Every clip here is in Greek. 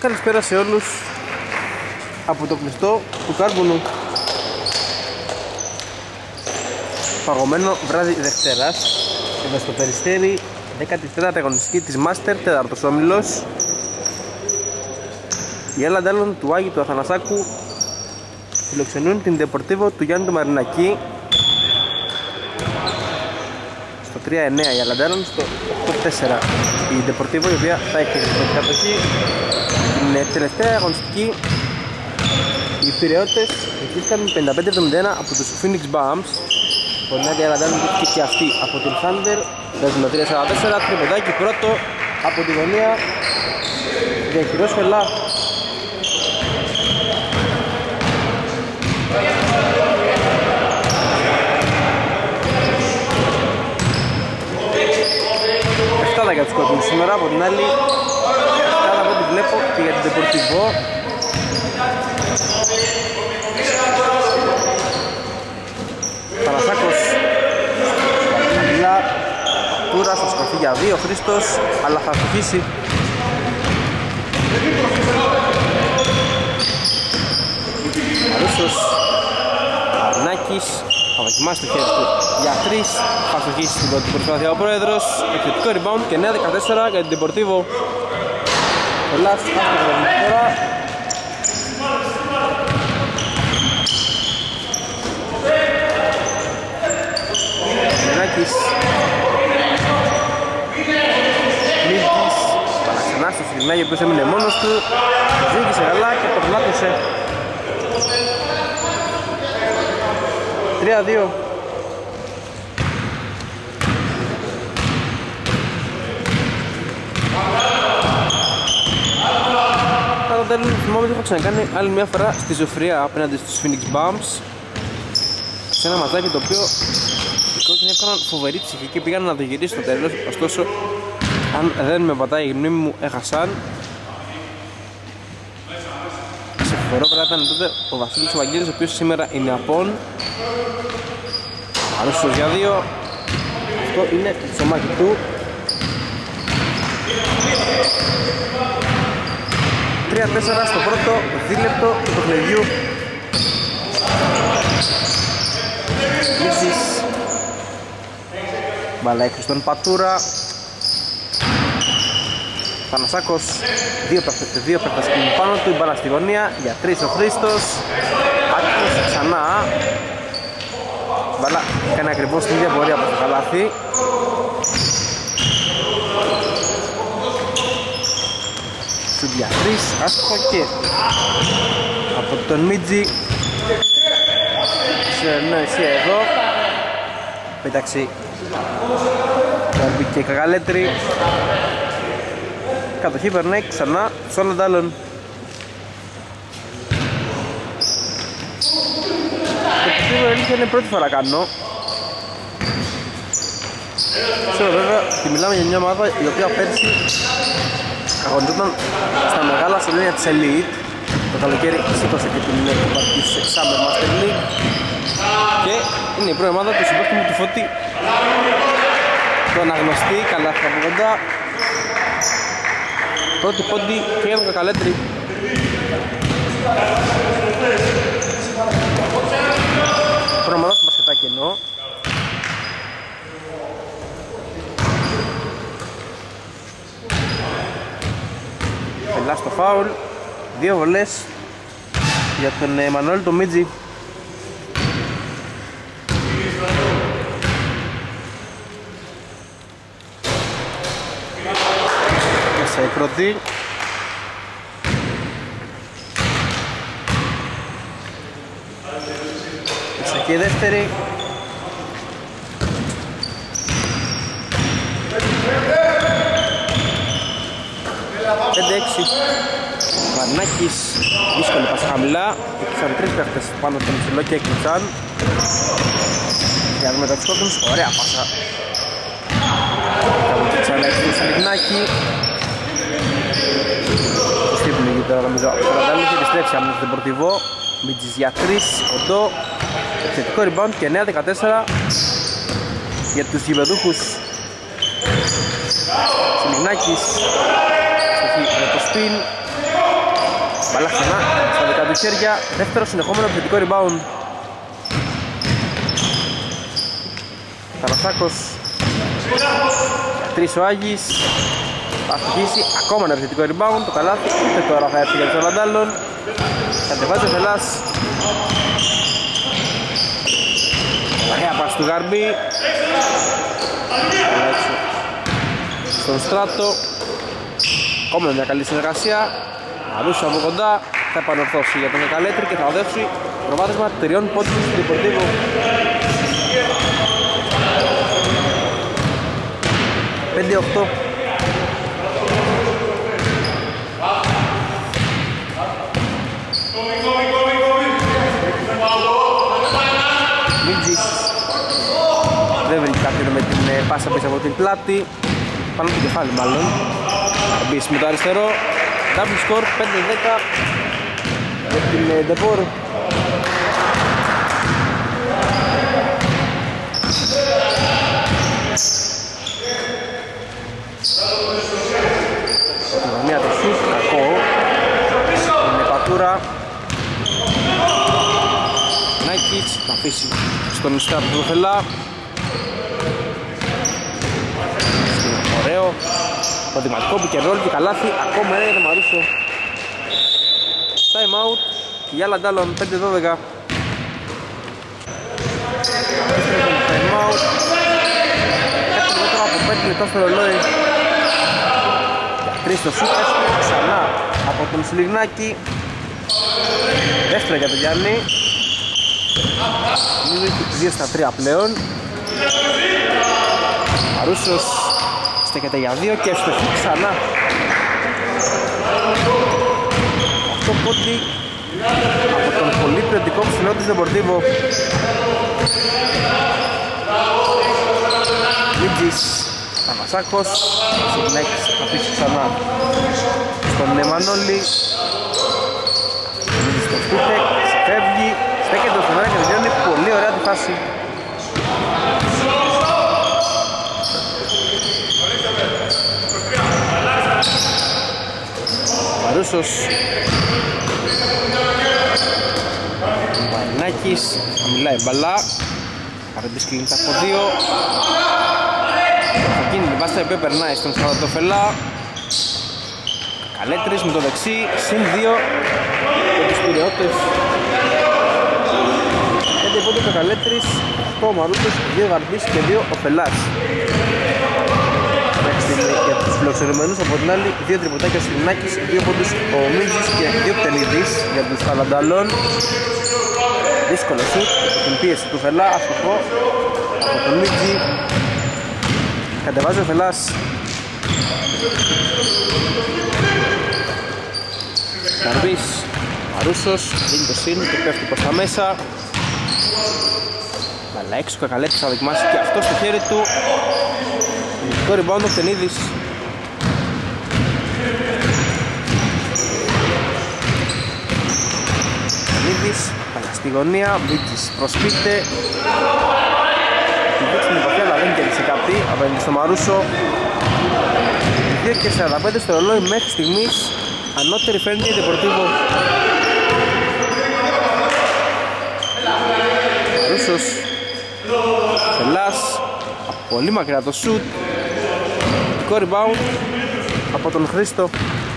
καλησπέρα σε όλους από το κλειστό του Κάρμπουνου. Παγωμένο βράδυ Δευτέρας, εδώ στο Περιστέρι, 14η αγωνιστική της Μάστερ, 4ος όμιλος. Οι Ελλαντάλλον του Άγιου του Αθανασάκου φιλοξενούν την Ντεπορτίβο του Γιάννη του Μαρινακή. Στο 3-9 οι Ελλαντάλλον, στο 8-4 η Ντεπορτίβο, η οποία θα έχει την κατοχή. Την τελευταία αγωνιστική οι Πειραιώτες εκείθηκαν 55-71 από τους Phoenix Bums. Το Νέα Ελλαντάλλον βγήκε και αυτή από την Thunder. Παίζουν το 3-44, τριποντάκι πρώτο από τη γωνία. Διαχειρός Φελά. Εφτάδα για τους κόκκινους σήμερα, από την άλλη εφτάδα από ό,τι βλέπω και για την Deportivo. Πανασάκος χαμηλά, Τούρας θα σκοφεί για 2, Χρήστος, αλλά θα αστοχίσει. Αρούσος, Αρνάκης, θα δοκιμάσει το χέρι του για 3, θα αστοχίσει στην πρώτη προσπάθεια ο πρόεδρος. Εκθετικό rebound και 9-14 για την Deportivo. Ελλάς, άστοχο τώρα. Αρνάκης, Μίλτης, παραξενά στο Φιλινάγιο, ο οποίος έμεινε μόνος του. Ζήγησε καλά και το πλάτωσε. 3-2. Κατά τέλος, θυμάμαι ότι έχω ξανακάνει άλλη μια φορά στη Ζωφρία απέναντι στους Phoenix Bums, σε ένα ματσάκι το οποίο οι κόκκινοι έκαναν φοβερή ψυχή και πήγαν να το γυρίσει στο τέλος. Ωστόσο, αν δεν με πατάει η μνήμη μου, έχασαν. Συμφερό πρέπει να ήταν τότε ο Βασίλης ο Βαγγέλης, ο οποίος σήμερα είναι απόν. Αρούσος για 2. Αυτό είναι το ψωμάκι του. 3-4 στο πρώτο δίλεπτο του παιχνιδιού. Μίσης, μπαλά έξω στον Πατούρα. Πανασάκος, δύο παίκτες πάνω του, η μπάλα στη γωνία, για 3 ο Χρήστος. Άκρος ξανά. Μπάλα κάνει ακριβώς την ίδια πορεία από το καλάθι. Σουτ για 3, άστοχο και από τον Μίτζη σε νοησία εδώ. Πέταξε και Καγαλέτρη. Κατοχή περνάει ξανά στους Ελλαντάλλον. Το αλήθεια είναι πρώτη φορά κάνω. Ξέρω βέβαια ότι μιλάμε για μια ομάδα η οποία πέρσι αγωνιζόταν στα μεγάλα σελήνια της Elite. Το καλοκαίρι σήκωσε και την κούπα της Summer Master League. Και είναι η πρώτη ομάδα του συμπαίκτου του Φώτη, το αναγνωστή, καλά από κοντά. Πρώτη πόντι και για τον Κακαλέτρη. Προμαδά στο μπασκετάκι εννοώ. Πελά στο φάουλ. 2 βολές για τον Εμμανουέλ το Μίτζη. Μέσα η πρώτη. Μέσα και η δεύτερη. Μαρινάκης, δύσκολη πάσα χαμηλά. Έκλεισαν 3 παίχτες πάνω στον ψηλό και έκλεισαν. Για δούμε τα τους κόκκινους, ωραία πάσα. Κάπου και ξανά έχει στο Λιγνάκη. Στην πληγή τώρα νομίζω. Παραδάλλη έχει επιστρέψει από την Deportivo. Μίτζης για 3, κοντό. Εξαιρετικό rebound και 9-14 για τους γηπεδούχους. Λιγνάκης με το spin. Μπάλα ξανά στα δικά του χέρια. Δεύτερο συνεχόμενο επιθετικό rebound. Θανασάκος. Τρεις ο Άγης. Θα στοιχήσει ακόμα ένα επιθετικό rebound. Το καλάθι ούτε τώρα θα έρθει για τους Βαντάλλων. Κατεβάζει ο Φελάς. Ωραία πάση του Γαρμπή. Στον Στράτο. Ακόμα μια καλή συνεργασία. Αρούσο από κοντά. Θα επανορθώσει για τον Εκαλέτρη και θα οδεύσει προβάδισμα 3 πόντων στην Διπορτίβο. «5-8». Μίτζης δεν βρήκε κάποιον με την πάσα πίσω από την πλάτη, πάνω από το κεφάλι μάλλον. Μπεις με το αριστερό, double score 5-10 για την Ντεπόρ. Μία το σουτ, κακό. Είναι πατούρα. Νάικιτς θα αφήσει στον Ιστάτο του Φελά. Ωραίο. Το δηματικό που και ρόλ και καλάθι. Ακόμα ένα για το Μαρούσο. Time out. Και για Λαντάλλον 5-12. Time out. Κάτι λιγότερο από 5 λεπτά στο ρολόι. Τρεις το σουτ, έστω ξανά από τον Σιλιγνάκη. Δεύτερο για τον Γιάννη. Είναι 2 στα 3 πλέον. Μαρούσος στέκεται για 2 και εύστοχη ξανά. Αυτό πόντι από τον πολύ ποιοτικό ψηλό της Δεμπορτίβο. Μίτζης. Θανασάκος, Σιλιγνάκης θα πείσει ξανά στον Μανώλη. Μίλησε στο Στούτεκ, ξεφεύγει, στέκεται στο μέρα και τελειώνει πολύ ωραία τη φάση. Μαρούσος, Μαρινάκης, χαμηλά η μπαλά, Καραντής κλείνει από 2. Εκείνη την βάση που περνάει στον Στρατοφελά. Καλέτρης με το δεξί, συν 2 για τους Πειραιώτες. 5 πόντους ο Καλέτρης, 8 ο Μαρούσος, 2 Γαρμπής και 2 ο Φελάς. Για τους φιλοξενουμένους από την άλλη 2 τριποτάκια ο Σιλιγνάκης, 2 πόντους ο Μίτζης και 2 Πτενίδης για τους Καλανταλών. Δύσκολο σουτ, την πίεση του Φελά, αστοχό από τον Μίτζη. Κατεβάζει ο Φελάς. Γαρμπής, Μαρούσος, δίνει το σύν και πέφτει προς τα μέσα. Αλλά έξω ο Κακαλέτης θα δοκιμάσει και αυτό στο χέρι του. Το rebound ο Φτενίδης. Φτενίδης, καλά στη γωνία, Μίτζης προσπίτε. Την δείξει την επαφή αλλά δεν κέρδισε κάτι απέναντι στο Μαρούσο. 2 και 45 στο ρολόι μέχρι στιγμής. Ανώτερη φαίνεται η Ντεπορτίβο. Μαρούσος, Φελάς, πολύ μακριά το σουτ. Το rebound από τον Χρήστο.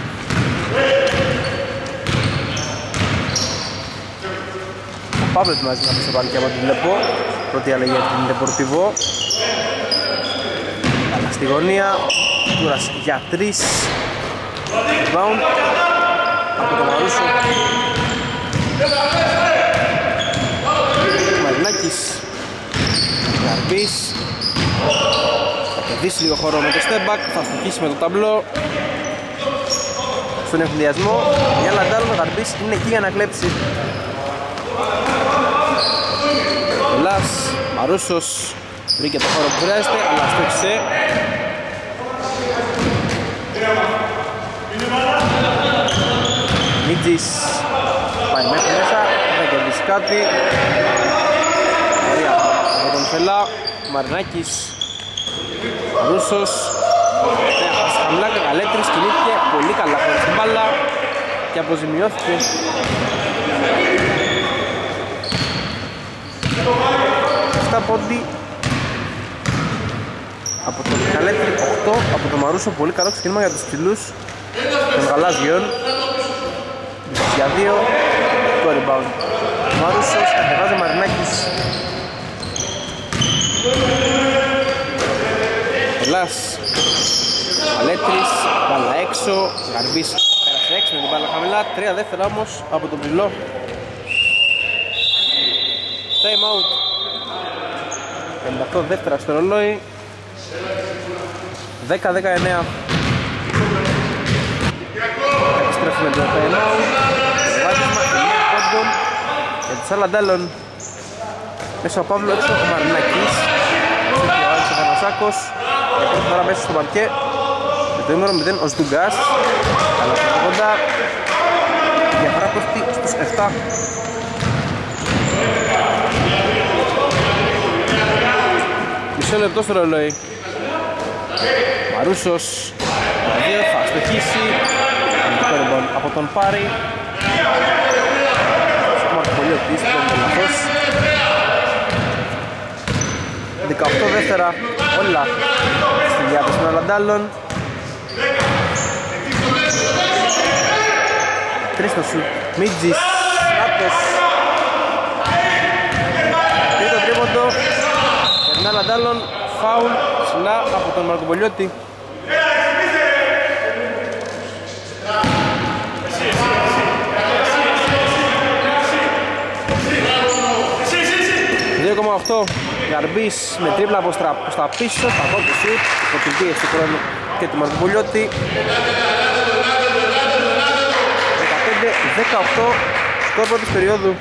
Ο Παύλος μαζί να πει σε πάλι και από την Λεπό. Πρώτη αλλαγή για την Ντεπορτίβο. Αλλά στη γωνία Τούρας για 3. Rebound από τον Μαρούσο. Μαρινάκης, Γαρμπής. Θα κερδίσει λίγο χώρο με το step back, θα στοιχήσει με το ταμπλό. Στον ευθυνδιασμό για Λαντάλλον ο Γαρμπής είναι εκεί για να κλέψει. Ελλάς, Μαρούσος βρήκε το χώρο που χρειάζεται αλλά στόχισε. Μίτζης πάει μέχρι μέσα, θα κερδίσει κάτι. Ωραία από τον Φελά. Μαρινάκης, Μαρούσος. Χαμηλά Κακαλέτρης κινήθηκε πολύ καλά χωρίς την μπάλα. και αποζημιώθηκε. Αυτά πόντι από τον Καλέτρη, 8 από τον Μαρούσο. Πολύ καλό ξεκίνημα για τους ψηλούς των γαλάζιων. Για 2 το rebound Μαρούσος, κατεβάζει ο Μαρινάκης. Ελλάς Καλέτρης, μπάλα έξω, Γαρμπής πέρασε έξω με την μπάλα χαμηλά. 3 δεύτερα όμως από τον ψηλό. Time out. 58 δεύτερα στο ρολόι. 10-19. Επιστρέφουμε το time out. Βάζουμε 9 πόντων για τους Αλαντάλλων. Μέσα ο Παύλο, έξω ο Μαρινάκης. Και ο Άλης ο Θανασάκος. Για πρώτη φορά μέσα στο παρκέ. Με το νούμερο 0 ο Σντουγκάς. Αλλά στο κοντά. Διαφορά πέφτει στους 7. Μισό λεπτό στο ρολόι. Μαρούσος 2 θα στοχίσει από τον Πάρη. Σκόμαστε πολύ οπτίστικο με λαθός. 18 δεύτερα όλα στη διάθεση των Αλαντάλλων. 3 στο σουτ Μίτζης, Στράτος. Τρίτο τρίποντο. Περνά Αλαντάλλων, φάουλ ψηλά από τον Μαρκοπολιώτη. Γαρμπής με τρίπλα από στα πίσω, θα δω το σουτ, υπό την πίεση του χρόνου και του Μαρκοπολιώτη. 15-18, σκορ πρώτης περίοδου.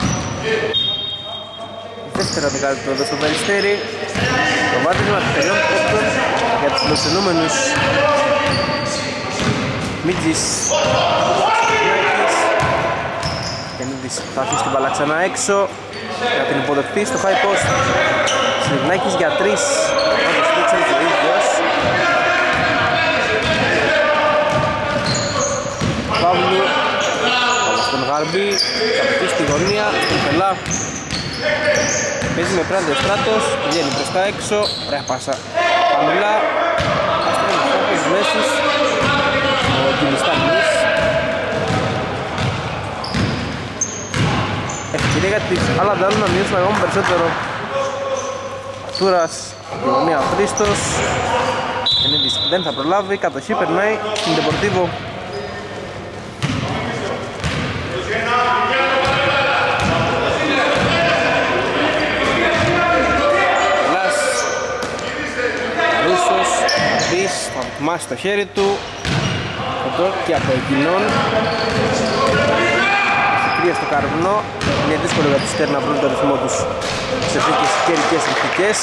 Δεύτερα δεκάλεπτα εδώ στο Περιστέρι. Το βάτισμα τριών πόντων για τους φιλοξενούμενους. Μίτζης, Κενίδης θα αφήσει την μπάλα ξανά έξω για την υποδεχτή στο high post. Σλιβνάκης για 3, όντως στήξαν και ο ίδιος. Παύλου στον Γαρμπή, καπιτή στη γωνία, στον Φελά. Παίζει με πράντη ο Στράτος, βγαίνει προς τα έξω, ωραία πάσα χαμηλά. Άστρωνε με στόχους μέσους ο Κιλιστάνης. Ευκαιρία για τις Αλαντάλλων να μειώσουν ακόμα περισσότερο. Τούρας, η γωνία ο Χρήστος. Κενίδης δεν θα προλάβει, κατοχή περνάει στην Ντεπορτίβο. Θα δοκιμάσει το χέρι του και από εκείνον έχει κρύα στο καρβουνό. Είναι δύσκολο για τους Στέρ να βρουν το ρυθμό τους σε θήκες καιρικές ρυθμικές.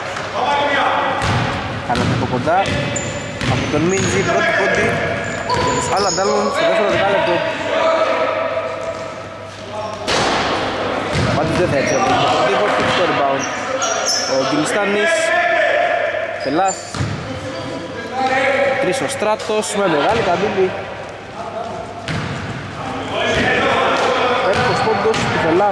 Κάναμε από κοντά από τον Μίντζη, πρώτη πόντι για τους Αλαντάλλων στο δεύτερο δεκάλεπτο. Πάντως δεν θα έτσι από το τίποτα και το rebound ο Γκυλιστάνης. Φελάς, τρεις ο Στράτος με μεγάλη καμπύλη. Εύκος πόντος του Φελά.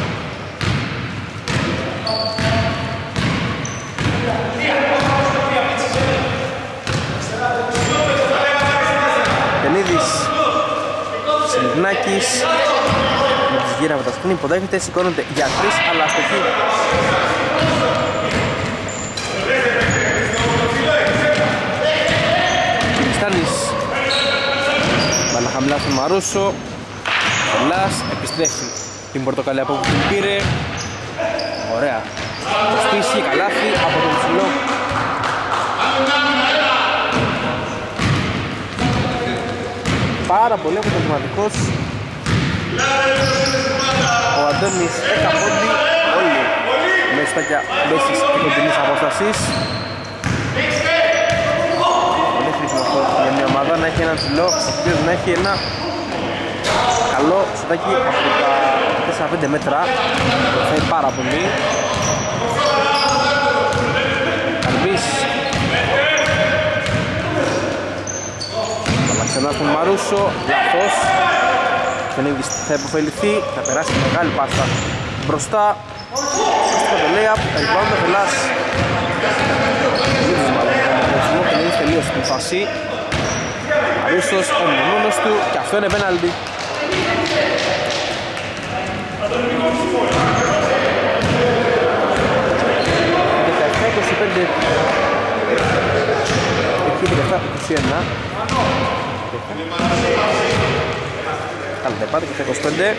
Κενίδης, Σιλιβνάκης με τις γύρα από τα σκρίνη, υποδέχεται, σηκώνονται για 3 αλλά αστοχή. Μπάλα χαμηλά στον Μαρούσο. Φελάς επιστρέφει την πορτοκαλιά από που την πήρε. Ωραία. Το στήσει, καλάθι από τον ψηλό. Πάρα πολύ αποτελεσματικός ο Αντώνης. 10 πόντι όλοι με στάκια μπέσεις και κοντινής απόστασης. Για μια ομάδα να έχει έναν ψηλό, ο οποίος να έχει ένα καλό σωτάκι από τα 4-5 μέτρα, βοηθάει πάρα πολύ. Καρμπής, αλλά ξανά στον Μαρούσο, λάθος. Κωνσταντινίδης θα υποφεληθεί, θα περάσει τη μεγάλη πάστα μπροστά. Στο το layup, θα λυπάμαι το Φελάς. Ο Κωνσταντινίδης τελείωσε την φάση. Αρίστος μόνος του και αυτό είναι πέναλτι. 17-25. Εκεί 17-21. Καλά δεν πάτε και 25.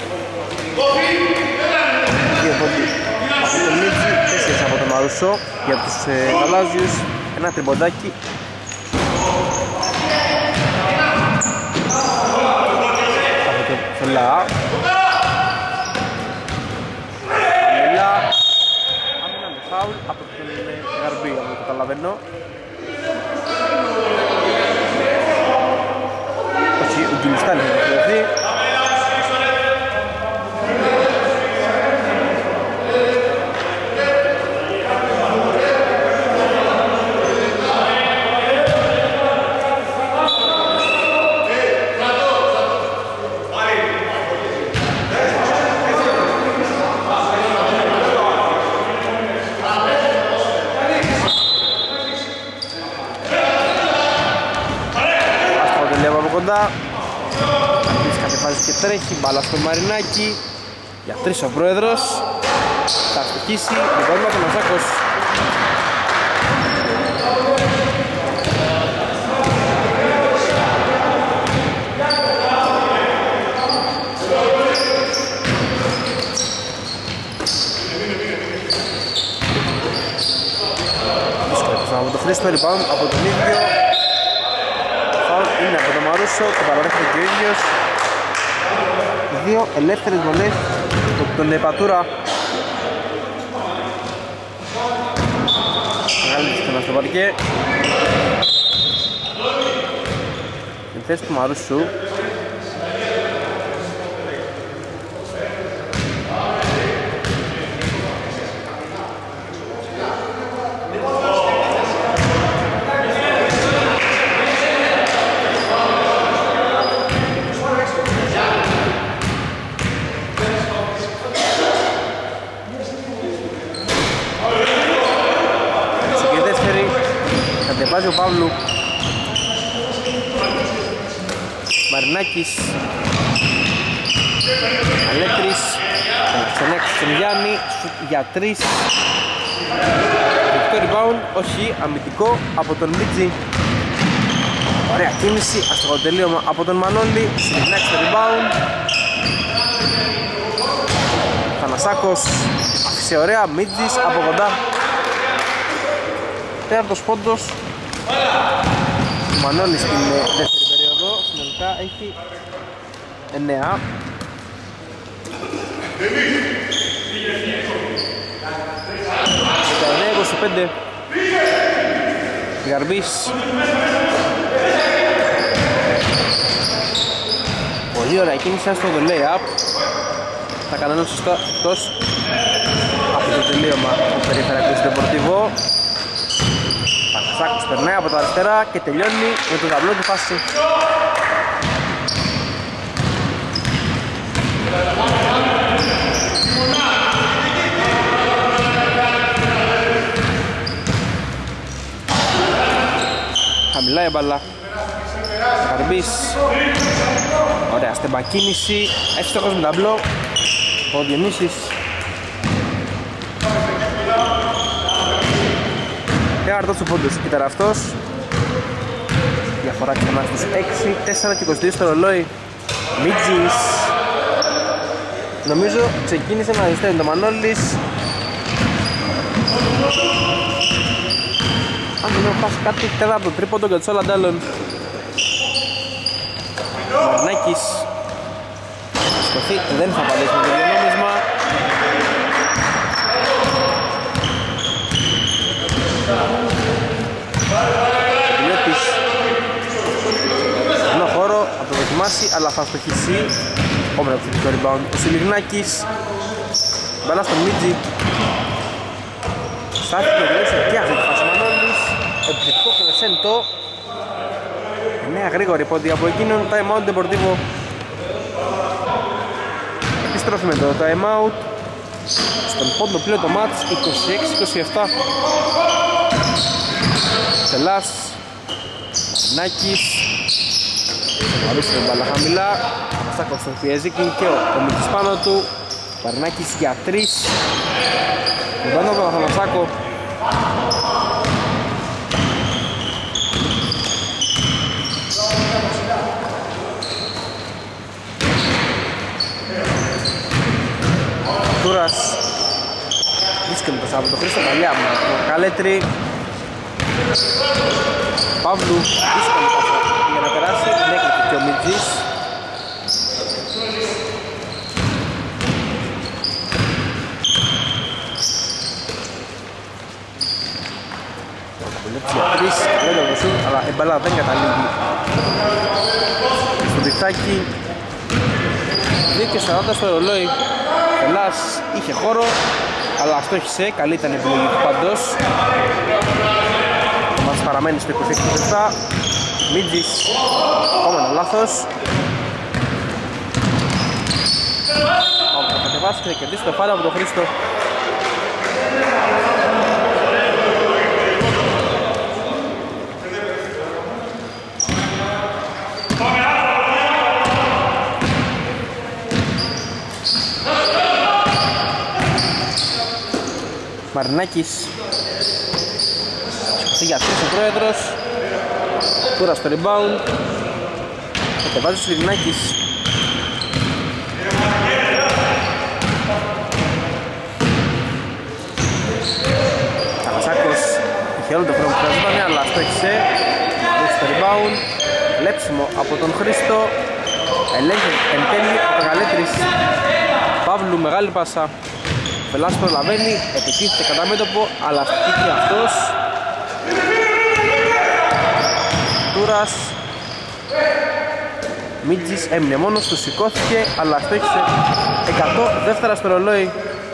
Δύο πόντι από τον Μίτζη, 4 από τον Μαρούσο για τους γαλάζιους. Ένα τριμποντάκι. Από τον Φελά. Χαμηλά. Άμυνα με φάουλ από τον Γαρμπή, αν το καταλαβαίνω. Όχι, ο Γκυλιστάνης θα χρειαστεί. Αρχίζει κατεβάζει και τρέχει, μπάλα στο Μαρινάκι. Για 3 ο πρόεδρος. Θα αστοχίσει, λοιπόν με τον Αζάκος. Από το Χρήστο, rebound από τον ίδιο. Είναι από τον Μαρούσο, τον παραδέχεται και ο ίδιος. Δύο ελεύθερες βολές από τον Πατούρα. Μεγάλη δυσκολία στο παρκέ. Στην θέση του Μαρούσου. Βάζει ο Παύλου. Μαρινάκης. Αλέτρης. Ξανέξει στον Γιάννη. Για 3. Το rebound. Όχι, αμυντικό από τον Μίτζη. Ωραία κίνηση. Αστοχό τελείωμα από τον Μανώλη. Συνεχίσει το rebound. Θανασάκος. Άφησε ωραία. Μίτζης από κοντά. Τέταρτος πόντος. Ο Μανώλης στην δεύτερη περίοδο συνολικά έχει 9. Και 25. Γαρμπής. Πολύ ωραία κίνηση στο το lay-up. Θα κάνω ένα σωστό εκτός από το τελείωμα του Περιφερειακού Δεπορτίβο. Σάκος περνάει από τα αριστερά και τελειώνει με το ταμπλό του φάση. Χαμηλά η μπάλα. Γαρμπής. Ωραία στεμπακίνηση. Εύστοχος με ταμπλό. Ο Διονύσης. Τέταρτος του πόντος ήταν αυτός. Διαφορά ξανά στους 6, 4 και 22 στο ρολόι. Μίτζης. Νομίζω ξεκίνησε να ζητάει το Μανώλης. Αν δεν έχω χάσει κάτι, τέταρτο τρίποντο για τους όλα αντάλλων. Μαρινάκης. Σκοφή, δεν θα παλέσει με το διανόμισμα. Δηλώτης. Ενώ χώρο, θα το δοκιμάσει, αλλά θα στοχίσει. Όμορα από το rebound. Ο Σιλιγνάκης. Μπαλά στον Μίτζη. Στάθηκε ο Δηλώτης και αυτή τη φάση Μανώλης. Επιθετικό κρεσέντο. Νέα γρήγορη πόντι από εκείνον. Time out Deportivo. Επιστροφή με το time out. Στον πόντο πλέον το μάτς 26-27. Σελάς, Νάκης, Μαρούσης με μπάλα χαμηλά. Σάκος τον πιέζει, και ο Μίτσης πάνω του. Παρνάκης για 3. Κουμπάνω από τον Αθανασάκο. Τούρας βρίσκεται το Σάββατο Χρήστο, παλιά μου, το Καλέτρι. Παύλου βρίσκεται για να περάσει, την έκλειπε και ο Μιτζής. Για 3, δεν το σουτ, αλλά η μπαλά δεν καταλήγει στο δικτάκι. 2:40 στο ρολόι. Ελλάς είχε χώρο, αλλά αστόχισε, καλή ήταν η επιλογή του πάντως. Το μάτς παραμένει στο 26-27. Μίτζης, ακόμα ένα λάθος. Θα κατεβάσει και θα κερδίσει το φάουλ από τον Χρήστο. Μαρινάκης για 3 ο πρόεδρος. Τώρα στο rebound κατεβάζει ο Σλιβινάκης. Καλασάκος είχε όλο το χρόνο που χρειαζόταν, αλλά αυτό έχισε. Στο rebound λέψιμο από τον Χρήστο. Ελέγχει εν τέλει ο Μεγαλέτρης. Παύλου, μεγάλη πάσα. Φελάς προλαβαίνει, επιτίθεται κατά μέτωπο, αλλά αστική αυτός. Τούρας. Μίτζης έμεινε μόνος του, σηκώθηκε, αλλά στόχισε 100 δεύτερα στο ρολόι.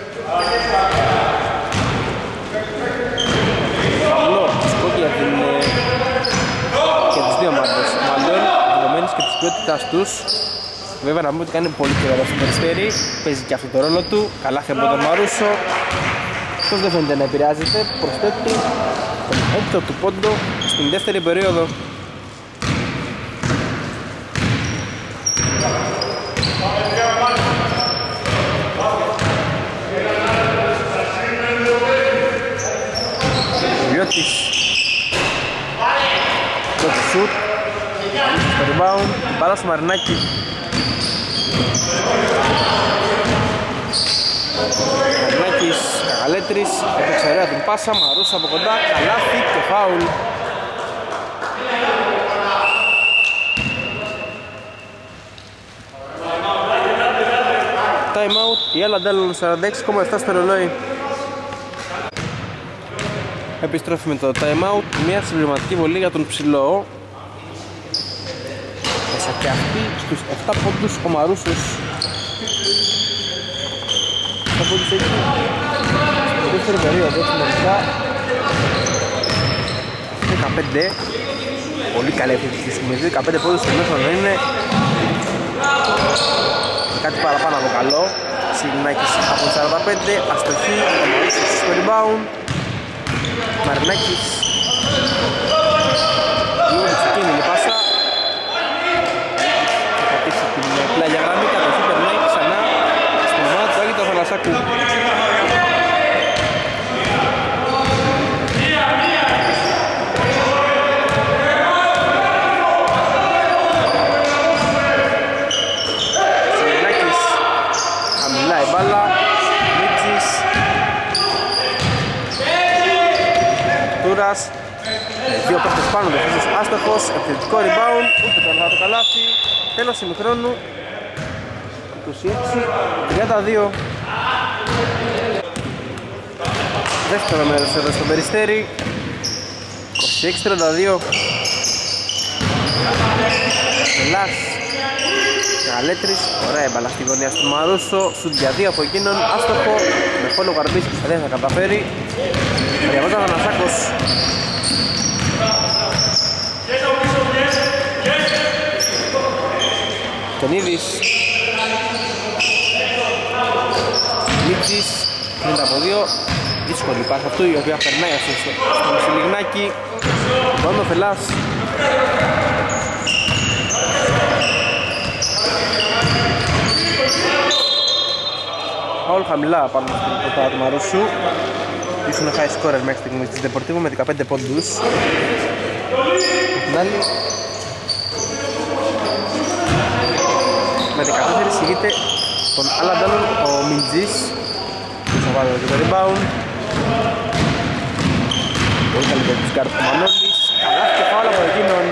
Παυλό, σκότη για τις δύο ομάδες. Μάλλον, δεδομένης και της ποιότητας τους. Βέβαια να πούμε ότι κάνει πολύ καιρό στο Περιστέρι, παίζει και αυτό το ρόλο του, καλά από τον Μαρούσο. Αυτός δεν φαίνεται να επηρεάζεται, προσθέτει τον έκτο του πόντο στην δεύτερη περίοδο. Ο Βιώτης, πρώτο σουτ, στο rebound, την μπάλα στο Μαρινάκι. Μαρινάκης, Καγαλέτρης, έπαιξε ωραία την πάσα, Μαρούσα από κοντά, καλάθι και φάουλ. Time out, η άλλα τέλος 46,7 στο ρολόι. Επιστροφή με το time out, μια συμπληρωματική βολή για τον Ψηλό. Μέσα και αυτή στους 7 πόντους ο Μαρούσος. 7 πόντους εκεί. Στη δεύτερη περίοδο, συνολικά 15. Πολύ καλή αυτή τη στιγμή, 15 πόντους στο μέσο να είναι κάτι παραπάνω από καλό. Σιγνάκης από 45, αστοχή, ο Μαρούσος στο rebound. Μαρινάκης, λίγο δυστοκίνηλη πάσα. Θα πατήσει την πλάγια γραμμή, κατοχή περνάει ξανά στην ομάδα του Άγιτο Θανασάκου. Σιγνάκης, χαμηλά η μπάλα, Μίτσης, Τούρας, δύο παίκτες πάνω του, άστοχος, επιθετικό rebound, ούτε τώρα το καλάθι. Τέλος ημιχρόνου, 26-32. Δεύτερο μέρος εδώ στο Περιστέρι, 26-32. Ελλάς, Καλέτρης, ωραία μπαλά στη γωνία στον Μαρούσο, σουτ για 2 από εκείνον, άστοχο, με φόλο Γαρμπίσκης δεν θα καταφέρει. Διαβάζα ο Ανασάκος. Τονίδης. Μίτζης, 50 από 2. Δύσκολη πάση αυτού, η οποία περνάει στο Μισιλιγνάκι. Τον ο Φελάς. Φάουλ χαμηλά πάνω στην πρωτά του Μαρούσου. Ήσουν high scorer μέχρι στιγμής της Deportivo με 15 πόντους. Την άλλη με 14 ηγείται τον Αλαντάλον ο Μιντζής. Θα βάλω και το rebound. Πολύ καλή για τους κάρτες του Μανώλης. Καλάθη και φάουλ από εκείνον.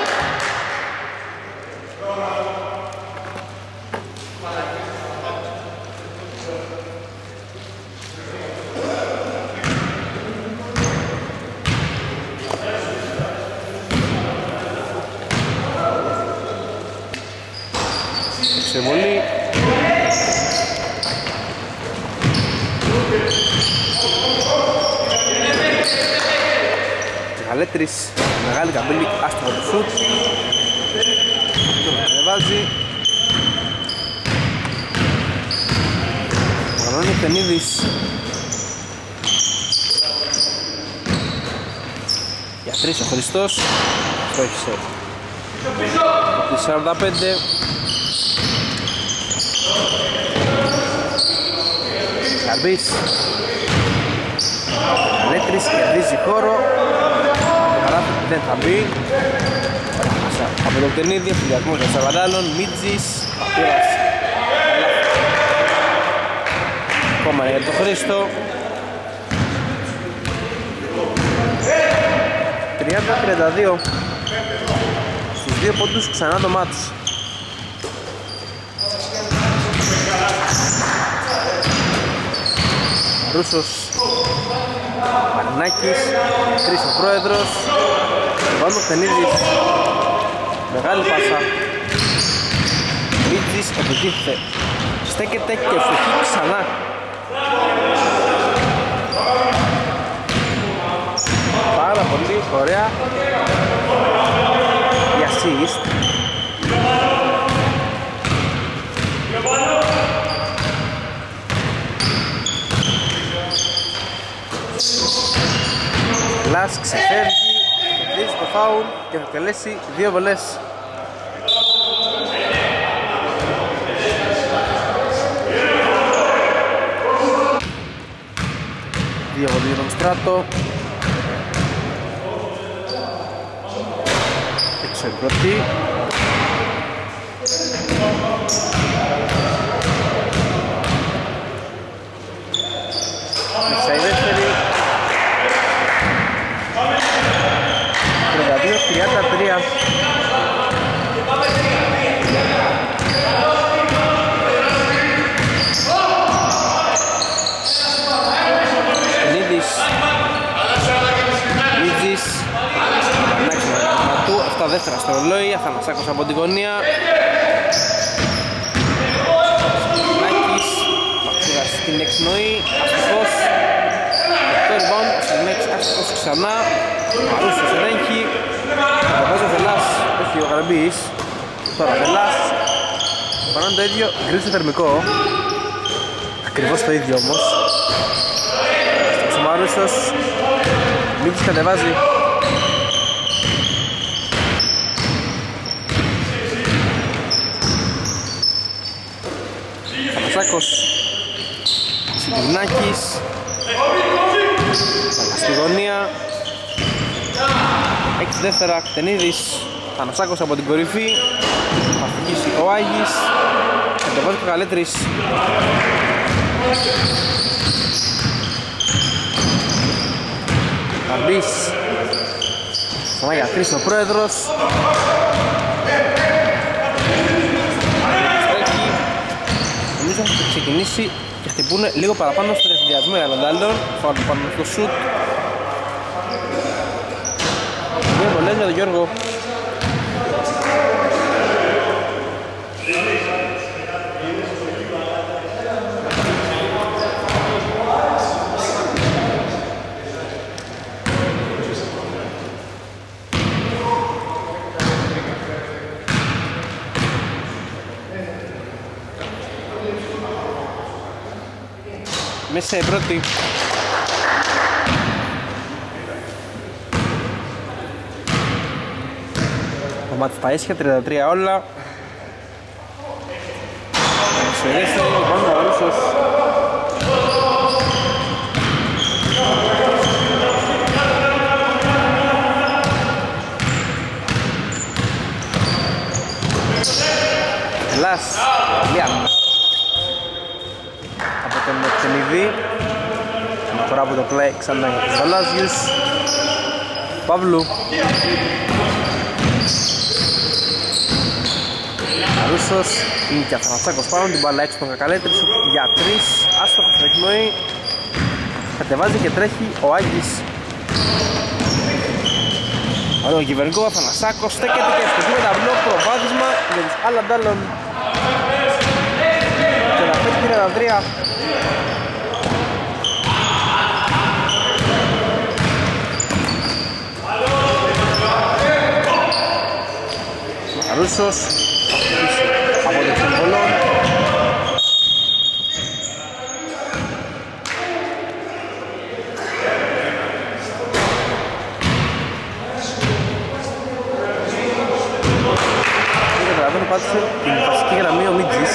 Εξεβολή. Γαλέτρης, μεγάλη καμπύλη, άστοχο το σουτ. Τον ανεβάζει. Γαλώνει Τενίδης. Για 3 ο Χριστός. Το έχισε. Από τις 45. Καρμπής. Γαλέτρης κερδίζει χώρο. Δεν θα μπει. Από το Κτενίδη, αυτοδιασμός για Σαββαντάλλον, Μίτζης, Παπύρας. Ακόμα για τον Χρήστο. 30-32. Στους 2 πόντους ξανά το μάτς. Ρούσος, Μαρινάκης, 3 ο πρόεδρος. Πάνω Κτενίδης, μεγάλη πάσα. Μίτζης επιτίθεται, στέκεται και ευστοχεί ξανά. Πάρα πολύ ωραία για assist. Λάς ξεφεύγει, κερδίζει το φάουλ και θα τελέσει 2 βολές. Δύο βολές για τον Στράτο. Έξω η πρώτη. Μέσα η δεύτερη. 32-33. Νίδης, Μίτζης, Πανάκης με του, 7 δεύτερα στο ρολόι, Αθανασάκος από την γωνία. Πανάκης, Παπτήρας στην εξνοή, αστυχώς. Το rebound, συνέχισε αστυχώς ξανά. Μαρούσος ελέγχει. Κατεβάζει ο Βελάς, όχι ο Γραμπής. Τώρα Βελάς. Πανάνε το ίδιο, γκρίζο θερμικό. Ακριβώς το ίδιο όμως. Ο Μαρούσος. Μίτσης κατεβάζει. Θανασάκος. Συγκυρνάκης. Στη γωνία. 6 δεύτερα, Κτενίδης, Θανασάκος από την κορυφή. Θα φυγήσει ο Άγης. Κατεβάζει και ο Καλέτρης. Καρμπής. Ξανά για 3 ο πρόεδρος. Νομίζω θα ξεκινήσει και χτυπούνε λίγο παραπάνω στο ευθυνδιασμό για τον άλλον. Φάω πάνω στο σουτ. Δύο βολές για τον Γιώργο. Μέσα η πρώτη. Το μάτι στα ίσια, 33 όλα. Σε δεύτερη, πάνω ο Ρούσος. Ελλάς, Λιάν. Από τον Εκτενιδή. Αναφορά από το play ξανά για τους Βαλάζιους. Παύλου. Ρούσος, είναι και Αθανασάκος πάνω, την μπάλα έξω τον Κακαλέτρης για 3, άστοχος στο εκπνοή. Κατεβάζει και τρέχει ο Άγης. Ωραίο κυβερνικό, Αθανασάκος στέκεται και στο κύριο ταυλό, προβάδισμα για τους Άλλαντάλλον. 35-33. Ρούσος από το Ξεμβολόν. Και καταλαβαίνω πάτησε την βασική γραμμή ο Μίτζης.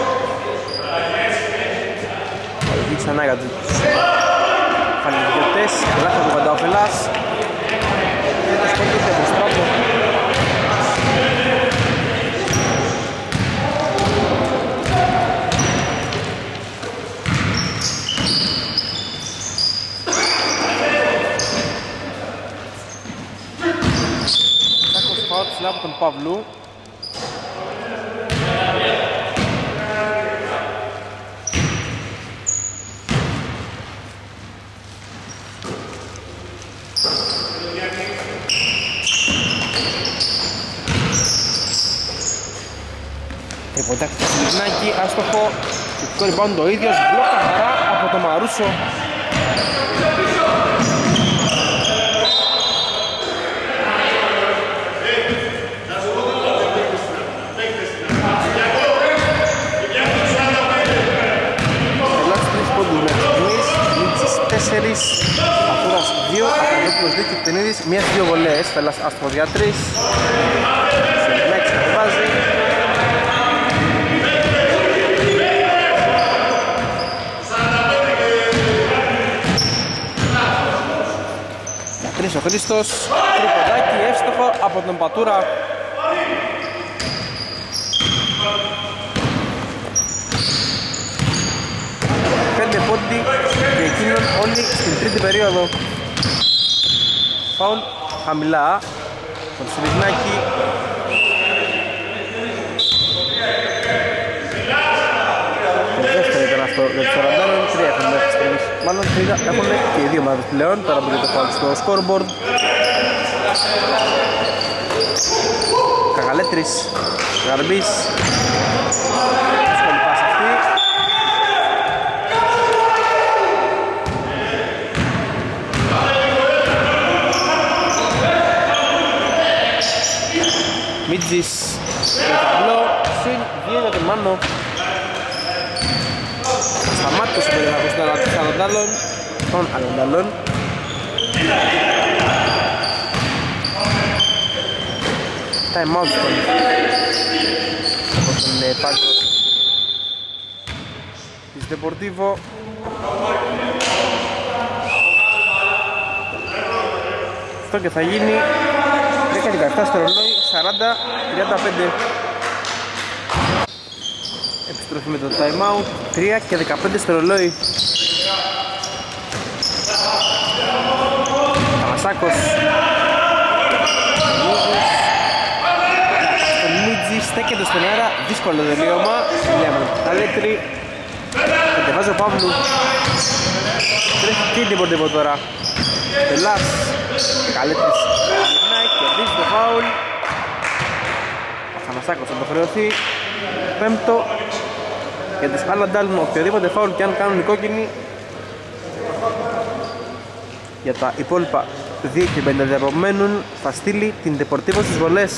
Εκεί ξανά για τους φανιδιωτές. Λάθος του Πανταοφελάς. Και το σκέφτεται από στράτο. Από τον Παύλου. Τρυποτάκι στο Σιλινάκι, άστοχο. Θετικό rebound το ίδιος, μπλοκ καθαρά από τον Μαρούσο. Αχούρας 2, Ακαδόπουλος 2 και Κτενίδης 1-2 βολές. Φελάς άστοχος για 3. Σελινάκης κατεβάζει. Για 3 ο Χρήστος. Τρυποντάκι εύστοχο από τον Πατούρα. Πόντι και εκείνον όλοι στην τρίτη περίοδο. Φάουλ χαμηλά τον Σιλιγνάκη. Το δεύτερο ήταν αυτό για τους Αραντάνων, 3 έχουν μέχρι στιγμής. Μάλλον 3 έχουν και οι δύο ομάδες πλέον, τώρα που το φάουλ στο scoreboard. Καγαλέτρης, Γαρμπής. Μίτζης το ταυλό, συν 2 για τον Μάνο. Σταμάτησε το λεγάκος των Αλλοντάλλων, των Αλλοντάλλων. Time out τον από τον πάγκο της Deportivo. Αυτό και θα γίνει 10-17 στο ρολόι, 40-35. Επιστροφή με το time out, 3 και 15 στο ρολόι. Πανασάκος. Ο Μίτζης στέκεται στον αέρα, δύσκολο τελείωμα. Λέμε τα λέτρη. Κατεβάζει ο Παύλου. Τρέχει και την Deportivo τώρα. Τελάς. Καλέτρης. Κερδίζει το φάουλ. Ο Θανασάκος θα το χρεωθεί. Πέμπτο για τους Άλλαντάλλων, οποιοδήποτε φάουλ και αν κάνουν οι κόκκινοι. Για τα υπόλοιπα 2 και 5 απομένουν θα στείλει την Deportivo στις βολές.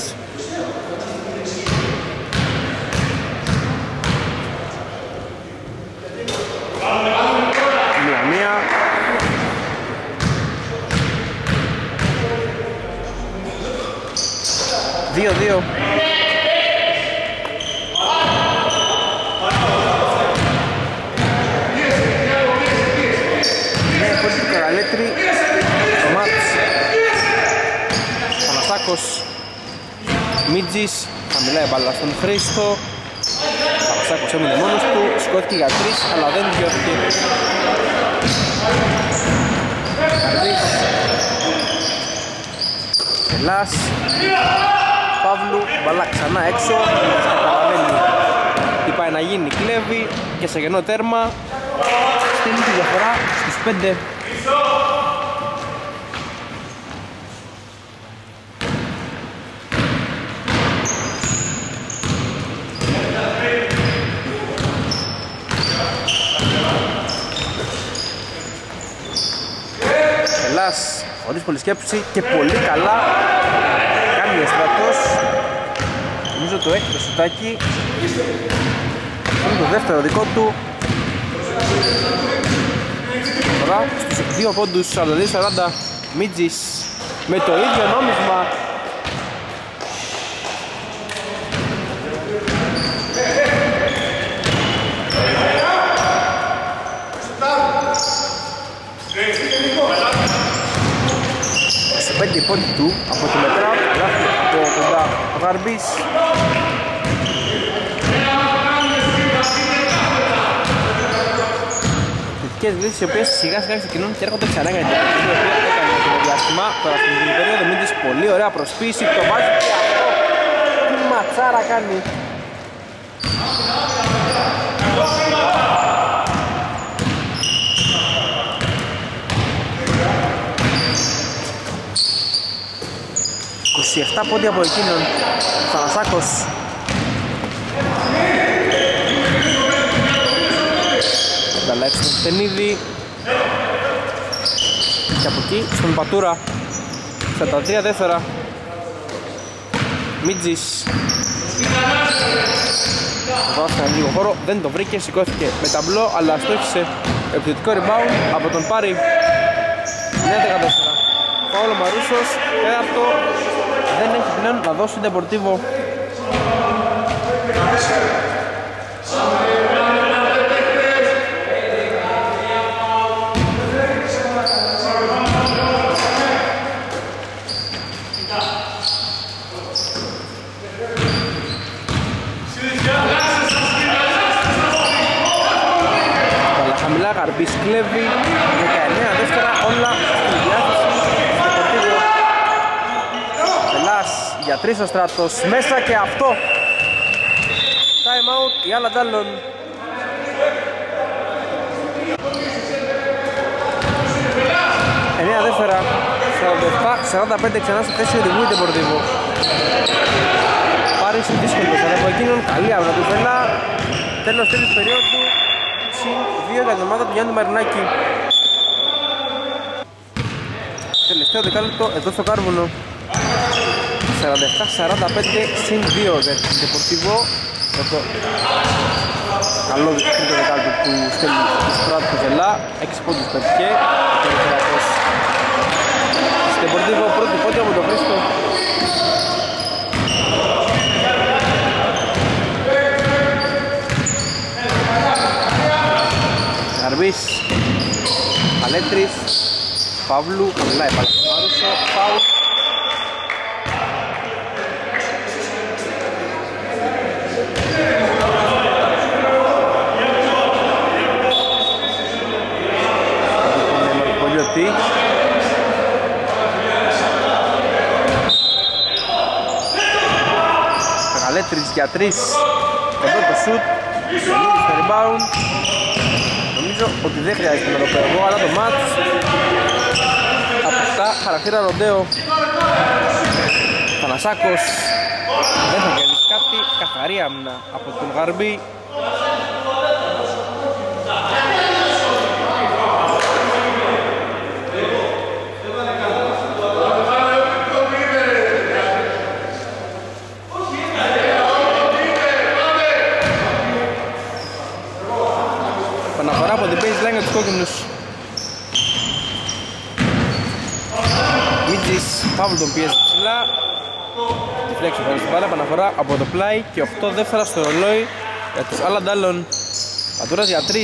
2-2. Ναι, πόντι του Καραλέτρη. Το μάτς. Θανασάκος. Μίτζης. Χαμηλά η μπάλα στον Χρήστο. Θανασάκος έμεινε μόνος του. Σηκώθηκε για 3 αλλά δεν διώθηκε. Καρδής. Ελλάς. Παύλου, μπαλά ξανά έξω. Καταλαβαίνει τι πάει να γίνει, κλέβει και σε γεννό τέρμα στέλνει τη διαφορά στους 5. Ελλάς χωρίς πολλή σκέψη και πολύ καλά κάνει ο Στρατός. Νομίζω το έκτο σουτάκι. Είναι το δεύτερο δικό του. Τώρα στους 2 πόντους 42-40. Μίτζης με το ίδιο νόμισμα. Σε 5 πόντι του από τη μετρά, γράφει από κοντά ο Γαρμπής. Θετικές λύσεις οι οποίες σιγά σιγά ξεκινούν και έρχονται ξανά για την εποχή, η οποία έκανε το διάστημα. Τώρα στην περίοδο Μίτζης πολύ ωραία προσποίηση, το βάζει και αυτό. Τι ματσάρα κάνει. ...27 πόντι από εκείνον, Θανασάκος. Νταλάξ στον Στενίδη. Και από εκεί στον Πατούρα. 43-4. Μίτζης. Βάσκανε λίγο χώρο, δεν το βρήκε, σηκώθηκε με ταμπλό, αλλά στόχισε επιθετικό rebound από τον Πάρη. 9-14. Παόλο Μαρούσος, τέταρτο, δεν έχει πλέον να δώσει Ντεπορτίβο. Αλλά χαμηλά Γαρμπής κλέβει, 19 δεύτερα, όλα στη διάθεση. Για 3 ο Στράτος, μέσα και αυτό. Time out, η άλλα ντάλλον. Εννέα δεύτερα, 47-45 ξανά στη θέση οδηγού Ντεπορτίβο. Πάρεις δύσκολο θα από εκείνον, καλή άβρα του Φελά. Τέλος τρίτης περίοδου, συν 2 για την ομάδα του Γιάννη Μαρινάκη. Τελευταίο δεκάλεπτο εδώ στο Κάρβουνο. 47-45 συν 2 για την Ντεπορτίβο. Το καλό τρίτο δεκάλεπτο του Στέλνου του Στράτου του Βελά. 6 πόντους πέτυχε. Στην Ντεπορτίβο πρώτη πόντι από τον Χρήστο. Γαρμπής, Αλέτρης, Παύλου, χαμηλά η μπάλα στο Μαρούσο, φάουλ. Αλέτρης για 3, εδώ το σουτ, Στενίδης στο rebound. Νομίζω ότι δεν χρειάζεται να το πω εγώ, αλλά το μάτς αποκτά χαρακτήρα ροντέο. Θανασάκος δεν θα κερδίσει κάτι, καθαρή άμυνα από τον Γαρμπή. Παναφορά από την baseline για τους κόκκινους. Μίτζης, Παύλου τον πιέζει ψηλά. Τη φλέξη βάλει στην μπάλα, επαναφορά από το πλάι και 8 δεύτερα στο ρολόι για τους Αλαντάλλον. Πατούρας για 3.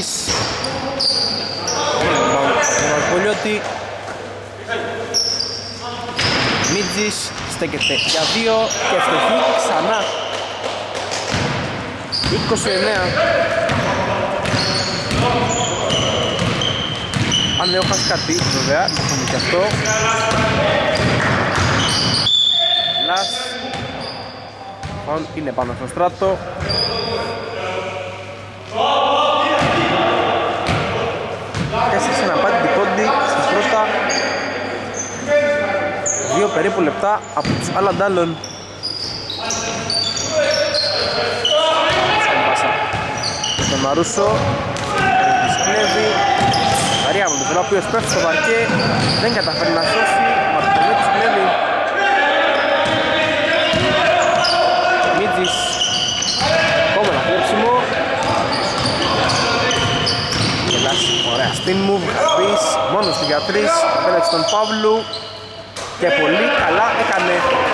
Πολιώτη. Μίτζης στέκεται για 2 και ευτυχή ξανά. 29. Αν δεν έχω χάσει κάτι βέβαια, το έχουμε και αυτό. Λας είναι πάνω στο Στράτο. Έσαι να πάει την πόντι στη πρώτα 2 περίπου λεπτά από τους Αλαντάλλον. Τον Μαρούσο της κλέβει Μαρία από τον Φελό, ο οποίος πέφτει στο παρκέ, δεν καταφέρει να σώσει, μα το παιδί της κλέβει. Μίτζης, ακόμα ένα κλέψιμο. Γελάσει, ωραία spin move, Χαρπής, μόνος του για 3, απέναντι στον Παύλου και πολύ καλά έκανε.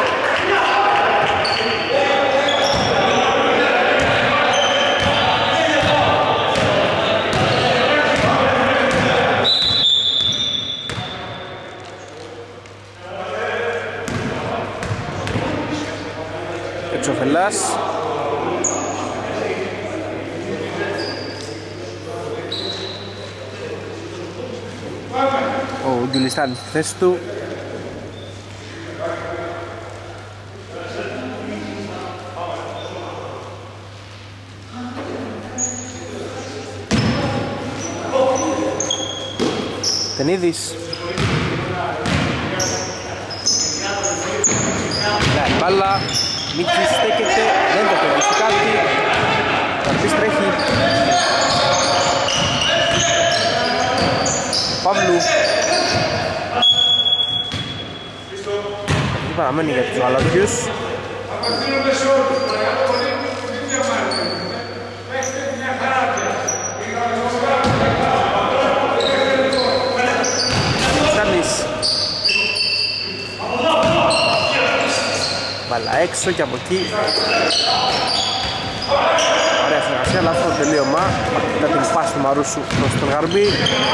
Τσοφελάς. Ο Γκουλιστάνης στη θέση του. Τενίδης. Λάει μπάλα. Μίτσης στέκεται, δεν το κερδίσει κάτι. Καρπής τρέχει. Παύλου. Τι παραμένει για τους Αλαντιούς. Μπάλα έξω και από εκεί. Ωραία συνεργασία, λάθος το τελείωμα. Μετά την πάση του Μαρούσου προς τον Γαρμπή.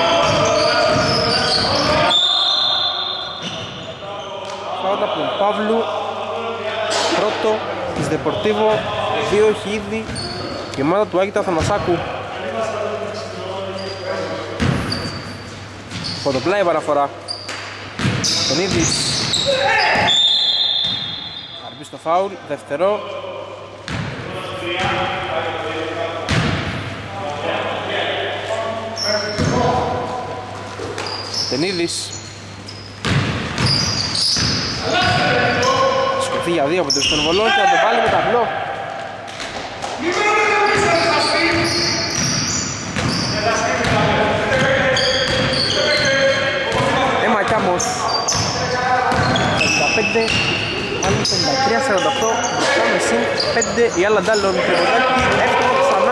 Φάουλ από τον Παύλου. Πρώτο της Δεπορτίβο. 2 έχει ήδη η ομάδα του Άγητα Θανασάκου. Από το πλάι παραφορά. Τον Ήδης. Στο φάουλ, δεύτερο. Τενίδης. Σκεφτεί για 2 από τον Στενοβολό και θα το βάλει με ταυλό. Έμα Κιάμος. 55. Άλλοι 53-48, μπροστά με συν 5 οι Αλαντάλλον. Τρεβοντάκι έφτανε ξανά.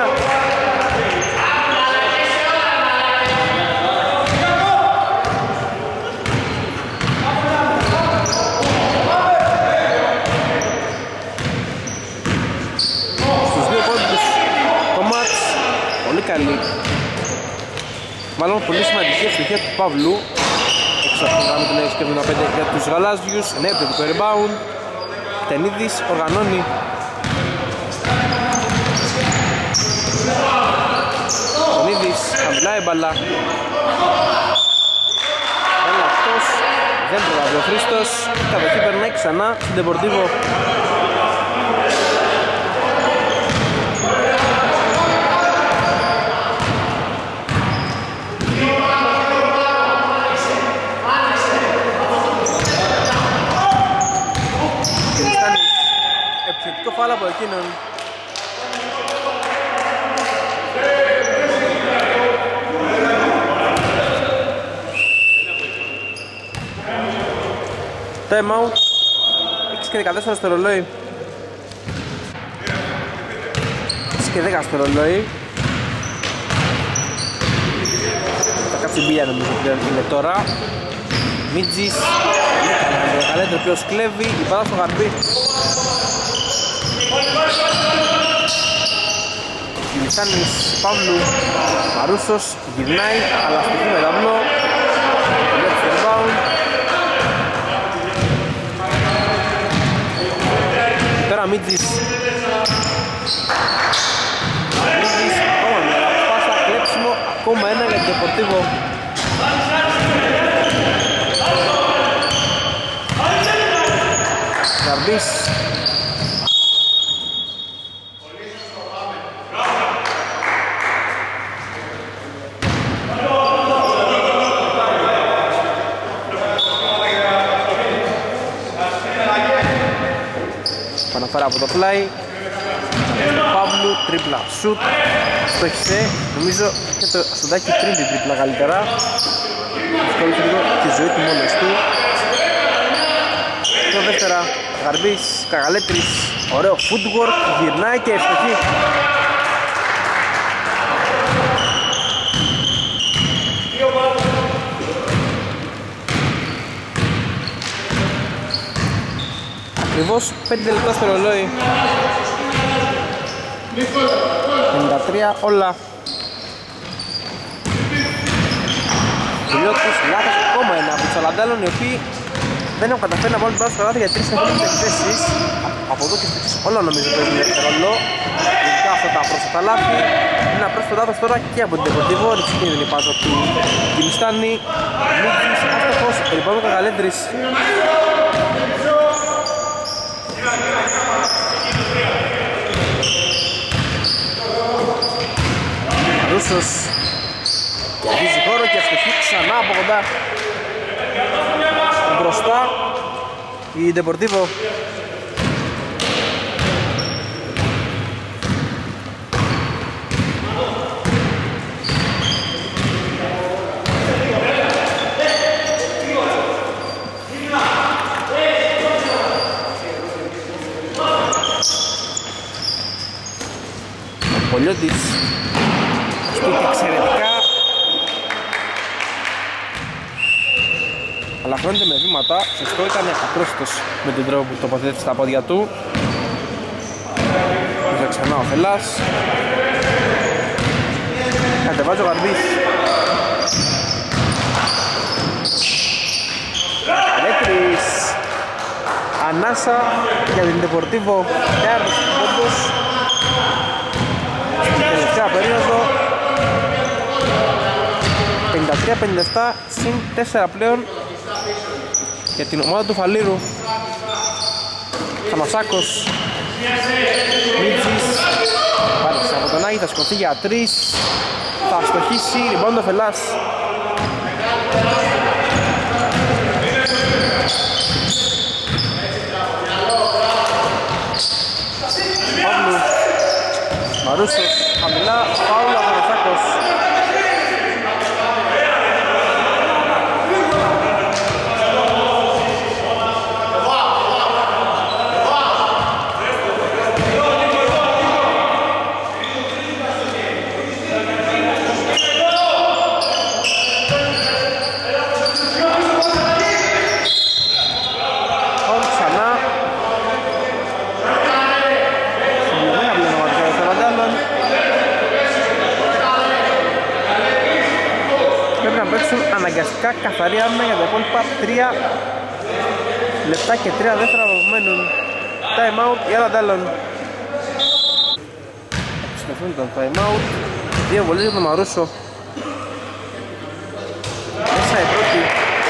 Στους 2 πόντους το μάτς, πολύ καλή. Μάλλον πολύ σημαντική ευτυχία του Παύλου. Έξω από το γράμμα του λέει και 75 για τους γαλάζιους. Ναι, το rebound. Τενίδης οργανώνει. Τενίδης χαμηλά μπαλά. Μπάλα αυτός. Δεν προλάβει ο Χρήστος. Η κατοχή περνάει ξανά στην Ντεπορτίβο. Επιθετικό φάουλ από εκείνον. Time out. 6 και 14 στο ρολόι. 6 και 10 στο ρολόι. Θα κάτσει μπία νομίζω πλέον είναι τώρα. Μίτζης. Καλέντρη ο οποίος κλέβει, η μπάλα στο Γαρμπή. Κιλιστάνης Παύλου, Μαρούσος γυρνάει, αλλά στοιχεί με ταυλό. Λέψει το rebound. Τώρα Μίτζης. Μίτζης, ακόμα μια πάσα, κλέψιμο, ακόμα ένα για την Deportivo. Γαρμπής. Παναφορά από το πλάι. Παύλου, τρίπλα σουτ. Στόχισε, νομίζω και το Σοντάκι πριν την τρίπλα καλύτερα. Δυσκόλυσε λίγο τη ζωή του μόνος του. Το δεύτερα, Γαρμπής, Καγαλέτρης, ωραίο footwork, γυρνάει και ευστοχή. Ακριβώς 5 λεπτά στο ρολόι. 53 όλα. Δουλειώτης, λάθος, ακόμα ένα από τους Αλαντάλλων, οι οποίοι δεν έχουν καταφέρει να βάλουν την μπάλα στο καλάθι για 3 ευθύνες επιθέσεις. Από εδώ και στις όλα νομίζω το είναι ρολό. Ειδικά αυτά τα πρόσθετα λάθη. Είναι ένα πρόσθετο λάθος τώρα και από την Deportivo. Ριξικίνδυνη πάνω του Κιλιστάνη. Μίτζης, άστοχος, λοιπόν ο Καγαλέντρης. Ρούσος και αρχίζει χώρο και αστοχή ξανά από κοντά. Μπροστά η Deportivo. Ο Πολιώτης στούτει εξαιρετικά, αλλά χρώνεται με βήματα. Σωστό, ήταν απρόσιτος με τον τρόπο που τοποθέτησε τα πόδια του. Πήσε ξανά ο Θελάς. Κατεβάζει ο Γαρμπής. Αλέτρης. Ανάσα για την Deportivo. Κάρδος του πόντος. Τελευταία περίοδο 53-57 συν 4 πλέον για την ομάδα του Φαλήρου. Θανασάκος, Μίτζης, πάτησε από τον Άγη, θα σκοθεί για 3, θα αστοχίσει, rebound ο Φελάς. Παύλου, Μαρούσος, χαμηλά, φάουλ από τον Θανασάκος. Αναγκαστικά καθαρή άμυνα για τα υπόλοιπα 3 λεπτά και 3 δεύτερα απομένουν. Time out για έναν άλλον. Επιστρέφουν τον time out. 2 βολές για τον Μαρούσο. Μέσα η πρώτη.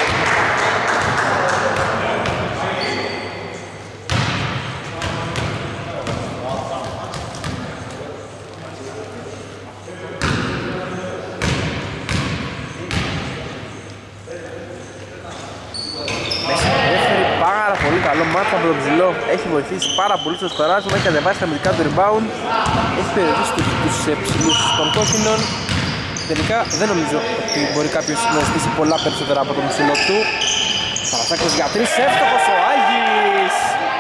Καλό μάτσα από τον ψηλό, έχει βοηθήσει πάρα πολύ στο σκοράσμα, έχει κατεβάσει τα αμυντικά του rebound, έχει περιορίσει τους ψηλούς των κόκκινων. Τελικά δεν νομίζω ότι μπορεί κάποιος να ζητήσει πολλά περισσότερα από τον ψηλό του. Θανασάκος για 3, εύστοχος ο Άγης!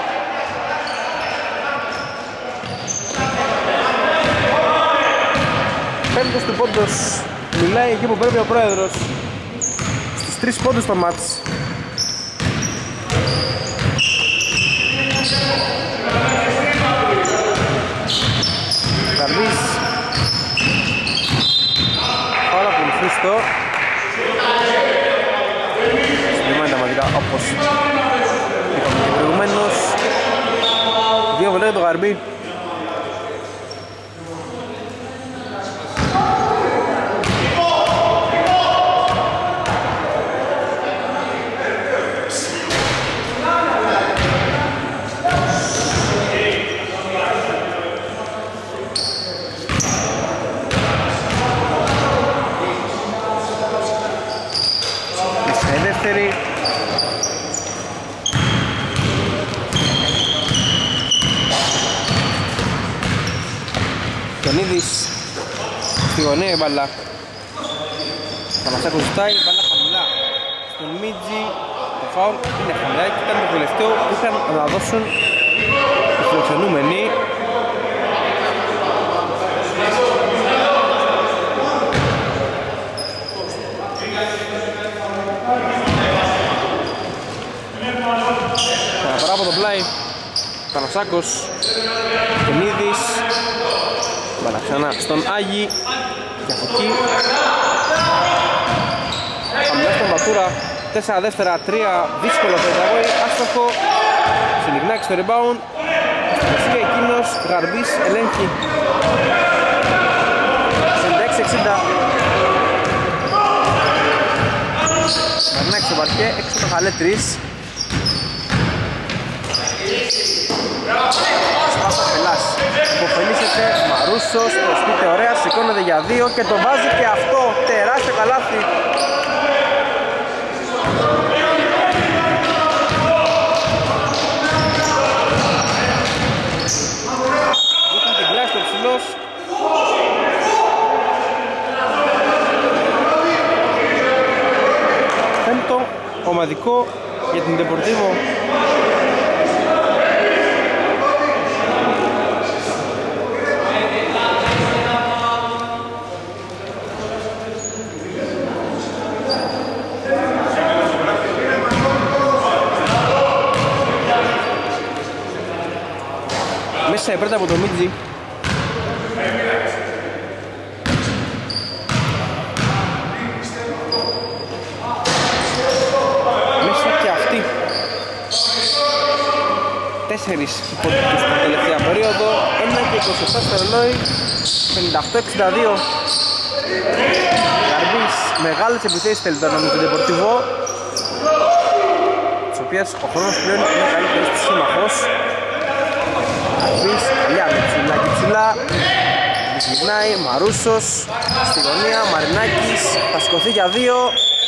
Πέμπτος του πόντος, μιλάει εκεί που πρέπει ο πρόεδρος. Στους 3 πόντους το μάτς. είπαμε και προηγουμένως, 2 βολές για το Γαρμπή. Κιονίδης στη γωνία η μπάλα. Θανασάκος ζητάει, η μπάλα χαμηλά στον Μίτζι. Το φάουλ είναι χαμηλά και ήταν το τελευταίο που είχαν να δώσουν οι φιλοξενούμενοι. Παραπέρα από το πλάι Θανασάκος, Κιονίδης, μπάλα ξανά στον Άγη και από εκεί χαμηλά στον Μπατούρα. 4 δεύτερα, 3 δύσκολο πενταγόη, άστοχο. Συνιγνάκη στο rebound. Στην ουσία εκείνος Γαρμπής ελέγχει 56-60. Μαρινάκη στο παρκέ, έξω το χαλέτρις. Σπάσα Φελάς, υποφελήσεται Μαρούσος, το σπίτι ωραία, σηκώνεται για 2 και το βάζει και αυτό, τεράστιο καλάθι. Δείχνει την κλάση του ψηλός. Πέμπτο ομαδικό για την Deportivo. Μέσα η πρώτα από το Μίτζι. Μέσα και αυτή. 4 υπότιτλους στην τελευταία περίοδο. 1 και 27 στο ρολόι. 58-62. Γαρμπής, μεγάλες επιθέσεις θέλει τώρα με τον Deportivo, τις οποίες ο χρόνος πλέον είναι καλύτερος του σύμμαχος. Γαρμπής, καλιά με ψηλάκι ψηλά. Γυρνάει, Μαρούσος στη γωνία, Μαρινάκης θα σηκωθεί για 2.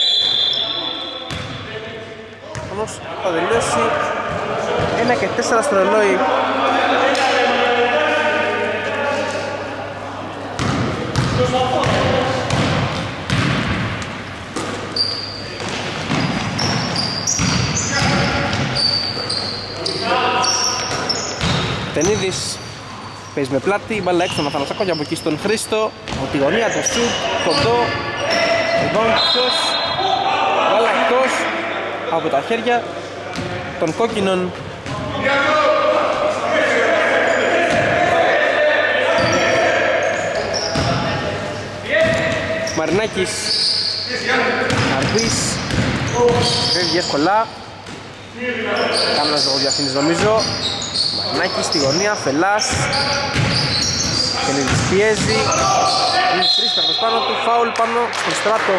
Όμως θα τελειώσει 1 και 4 στο ρολόι. Τενίδης παίζει με πλάτη, η μπάλα έξω στον Αθανασάκο και από εκεί στον Χρήστο. Από τη γωνία το σουτ, κοντό. Rebound ποιος, μπάλα εκτός από τα χέρια των κόκκινων. Μαρινάκης, Αρβής, φεύγει εύκολα. Κάμνας λογοδιαθήνης νομίζω. Μαρινάκης στη γωνία, Φελάς. Κελίδης πιέζει. Είναι 3 παίκτες πάνω του, φάουλ πάνω στον Στράτο.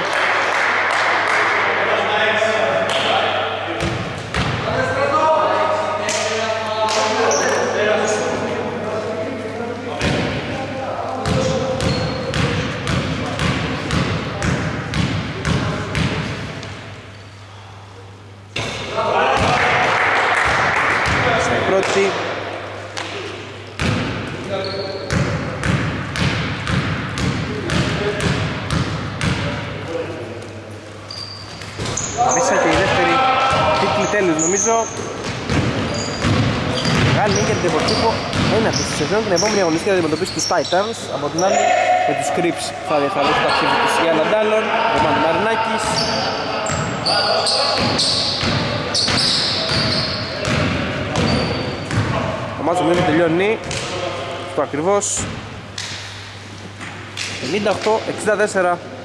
Πρώτη. Μέσα και η δεύτερη τίτλη τέλους νομίζω. Μεγάλη νίκη για την Deportivo. Ένα της σεζόν, την επόμενη αγωνιστική θα αντιμετωπίσει τους Titans. Από την άλλη με τους Crips θα διαθαλώσει τα ψήφια της Γιάννα Ντάλλον. Ρωμάνου Μαρινάκης. Το μάτσο μου τελειώνει στο ακριβώς 58-64.